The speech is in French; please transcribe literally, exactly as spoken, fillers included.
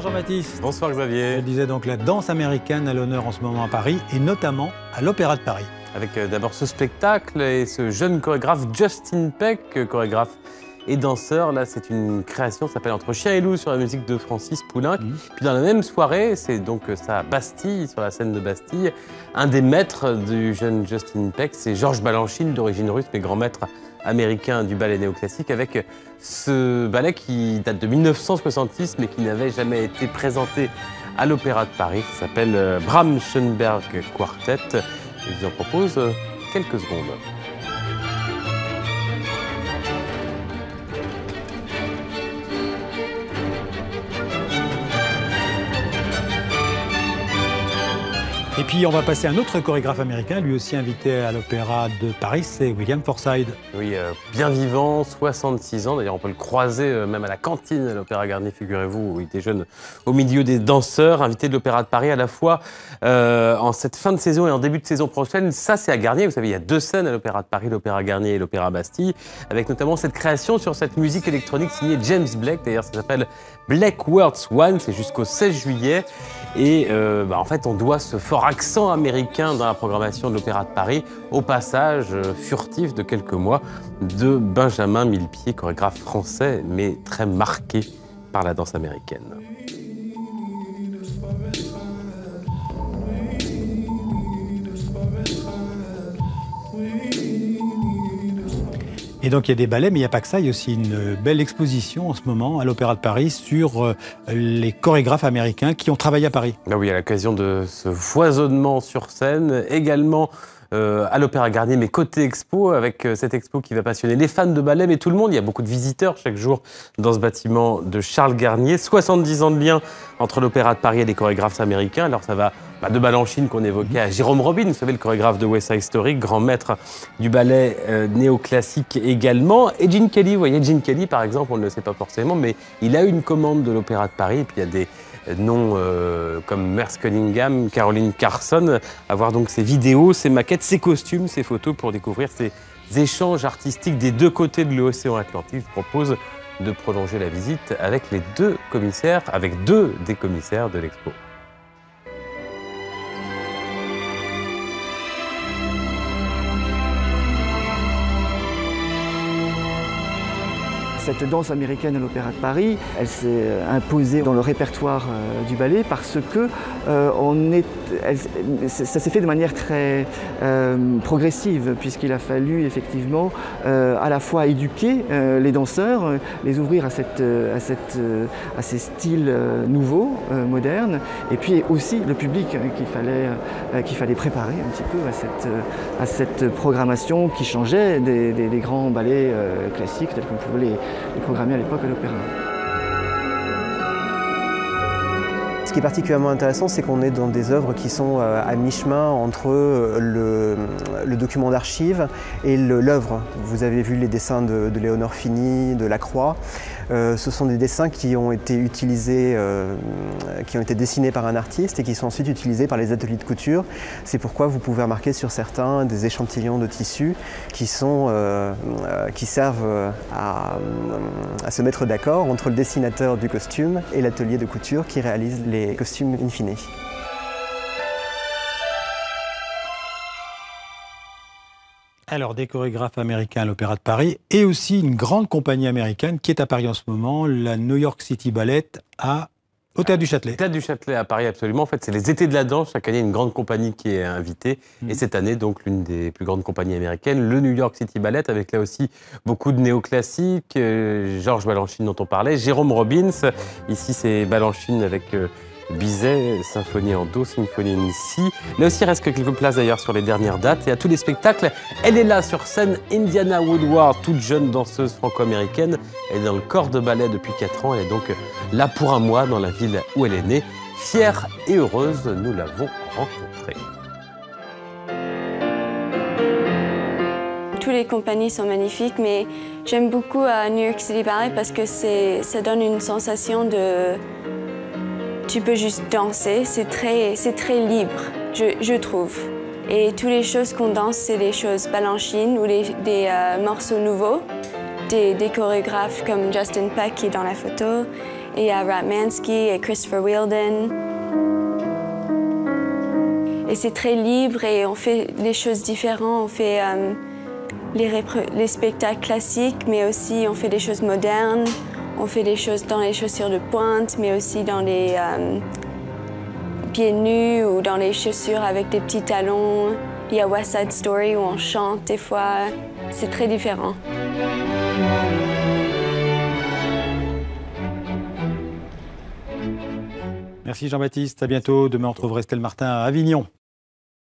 Jean-Baptiste. Bonsoir Xavier. Je disais donc la danse américaine à l'honneur en ce moment à Paris et notamment à l'Opéra de Paris. Avec euh, d'abord ce spectacle et ce jeune chorégraphe Justin Peck, euh, chorégraphe et danseur. Là, c'est une création, ça s'appelle Entre chien et loup sur la musique de Francis Poulenc. Mmh. Puis dans la même soirée, c'est donc ça à Bastille, sur la scène de Bastille. Un des maîtres du jeune Justin Peck, c'est Georges Balanchine, d'origine russe, mais grand maître américain du ballet néoclassique, avec ce ballet qui date de mille neuf cent soixante-six, mais qui n'avait jamais été présenté à l'Opéra de Paris. Ça s'appelle Bram Schoenberg Quartet. Je vous en propose quelques secondes. Et puis on va passer à un autre chorégraphe américain, lui aussi invité à l'Opéra de Paris, c'est William Forsythe. Oui, euh, bien vivant, soixante-six ans. D'ailleurs, on peut le croiser euh, même à la cantine à l'Opéra Garnier, figurez-vous, où il déjeune au milieu des danseurs, invité de l'Opéra de Paris à la fois euh, en cette fin de saison et en début de saison prochaine. Ça, c'est à Garnier. Vous savez, il y a deux scènes à l'Opéra de Paris, l'Opéra Garnier et l'Opéra Bastille, avec notamment cette création sur cette musique électronique signée James Blake. D'ailleurs, ça s'appelle Blake Words One. C'est jusqu'au seize juillet. Et euh, bah, en fait, on doit ce fort accent américain dans la programmation de l'Opéra de Paris au passage euh, furtif de quelques mois de Benjamin Millepied, chorégraphe français, mais très marqué par la danse américaine. Et donc il y a des ballets, mais il n'y a pas que ça, il y a aussi une belle exposition en ce moment à l'Opéra de Paris sur les chorégraphes américains qui ont travaillé à Paris. Ah oui, à l'occasion de ce foisonnement sur scène, également euh, à l'Opéra Garnier, mais côté expo, avec cette expo qui va passionner les fans de ballet, mais tout le monde. Il y a beaucoup de visiteurs chaque jour dans ce bâtiment de Charles Garnier. soixante-dix ans de lien entre l'Opéra de Paris et les chorégraphes américains. Alors ça va bah, de Balanchine qu'on évoquait à Jérôme Robin, vous savez, le chorégraphe de West Side Story, grand maître du ballet euh, néoclassique également. Et Gene Kelly, vous voyez, Gene Kelly par exemple, on ne le sait pas forcément, mais il a une commande de l'Opéra de Paris. Et puis il y a des noms euh, comme Merce Cunningham, Caroline Carson, à voir donc ces vidéos, ces maquettes, ces costumes, ces photos pour découvrir ces échanges artistiques des deux côtés de l'océan Atlantique. Je propose de prolonger la visite avec les deux commissaires, avec deux des commissaires de l'expo. Cette danse américaine à l'Opéra de Paris, elle s'est imposée dans le répertoire euh, du ballet parce que euh, on est, elle, ça s'est fait de manière très euh, progressive, puisqu'il a fallu effectivement euh, à la fois éduquer euh, les danseurs, euh, les ouvrir à, cette, à, cette, euh, à ces styles euh, nouveaux, euh, modernes, et puis aussi le public hein, qu'il fallait, euh, qu'il fallait préparer un petit peu à cette, euh, à cette programmation qui changeait des, des, des grands ballets euh, classiques tels qu'on pouvait les et programmé à l'époque à l'Opéra. Ce qui est particulièrement intéressant, c'est qu'on est dans des œuvres qui sont à mi-chemin entre le, le document d'archives et l'œuvre. Vous avez vu les dessins de, de Léonore Fini, de Lacroix. Euh, ce sont des dessins qui ont été utilisés, euh, qui ont été dessinés par un artiste et qui sont ensuite utilisés par les ateliers de couture. C'est pourquoi vous pouvez remarquer sur certains des échantillons de tissus qui, sont, euh, euh, qui servent à, à se mettre d'accord entre le dessinateur du costume et l'atelier de couture qui réalise les costumes in fine. Alors, des chorégraphes américains à l'Opéra de Paris et aussi une grande compagnie américaine qui est à Paris en ce moment, la New York City Ballet à, au Théâtre du Châtelet. Théâtre du Châtelet à Paris, absolument. En fait, c'est les étés de la danse. Chaque année, une grande compagnie qui est invitée. Mmh. Et cette année, donc, l'une des plus grandes compagnies américaines, le New York City Ballet, avec là aussi beaucoup de néoclassiques. Euh, Georges Balanchine dont on parlait, Jérôme Robbins. Ici, c'est Balanchine avec Euh, Bizet, Symphonie en Do, Symphonie in Si. Là aussi, il reste quelques places d'ailleurs sur les dernières dates. Et à tous les spectacles, elle est là sur scène, Indiana Woodward, toute jeune danseuse franco-américaine. Elle est dans le corps de ballet depuis quatre ans. Elle est donc là pour un mois dans la ville où elle est née. Fière et heureuse, nous l'avons rencontrée. Toutes les compagnies sont magnifiques, mais j'aime beaucoup à New York City Ballet parce que ça donne une sensation de... Tu peux juste danser, c'est très, c'est très libre, je, je trouve. Et toutes les choses qu'on danse, c'est des choses Balanchine ou des, des euh, morceaux nouveaux, des, des chorégraphes comme Justin Peck qui est dans la photo. Et il y a Ratmansky et Christopher Wheeldon. Et c'est très libre et on fait les choses différentes. On fait euh, les, les spectacles classiques, mais aussi on fait des choses modernes. On fait des choses dans les chaussures de pointe, mais aussi dans les euh, pieds nus ou dans les chaussures avec des petits talons. Il y a West Side Story où on chante des fois. C'est très différent. Merci Jean-Baptiste, à bientôt. Demain, on retrouve Estelle Martin à Avignon.